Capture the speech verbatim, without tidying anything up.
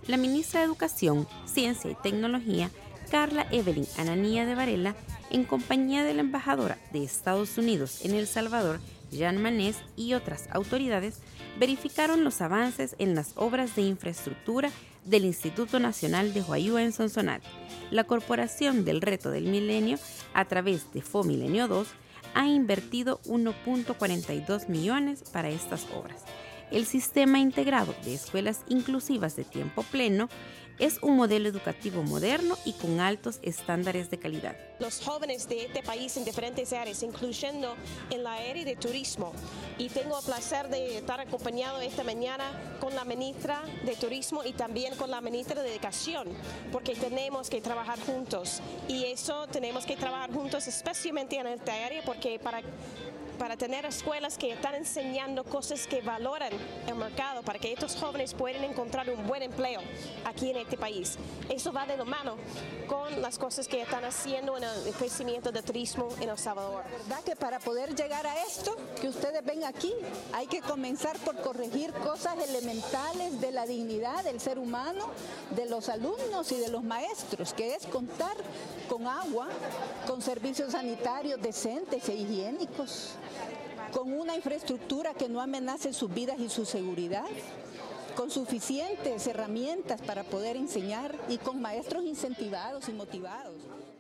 La ministra de Educación, Ciencia y Tecnología, Carla Evelyn Ananía de Varela, en compañía de la embajadora de Estados Unidos en El Salvador, Jean Manés, y otras autoridades, verificaron los avances en las obras de infraestructura del Instituto Nacional de Huayúa en Sonsonate. La Corporación del Reto del Milenio, a través de FOMilenio dos, ha invertido uno punto cuarenta y dos millones para estas obras. El Sistema Integrado de Escuelas Inclusivas de Tiempo Pleno es un modelo educativo moderno y con altos estándares de calidad. Los jóvenes de este país en diferentes áreas, incluyendo en la área de turismo. Y tengo el placer de estar acompañado esta mañana con la ministra de Turismo y también con la ministra de Educación, porque tenemos que trabajar juntos. Y eso tenemos que trabajar juntos, especialmente en esta área, porque para... para tener escuelas que están enseñando cosas que valoran el mercado, para que estos jóvenes puedan encontrar un buen empleo aquí en este país. Eso va de la mano con las cosas que están haciendo en el crecimiento del turismo en El Salvador. La verdad que para poder llegar a esto que ustedes ven aquí, hay que comenzar por corregir cosas elementales de la dignidad del ser humano, de los alumnos y de los maestros, que es contar con agua, con servicios sanitarios decentes e higiénicos, con una infraestructura que no amenace sus vidas y su seguridad, con suficientes herramientas para poder enseñar y con maestros incentivados y motivados.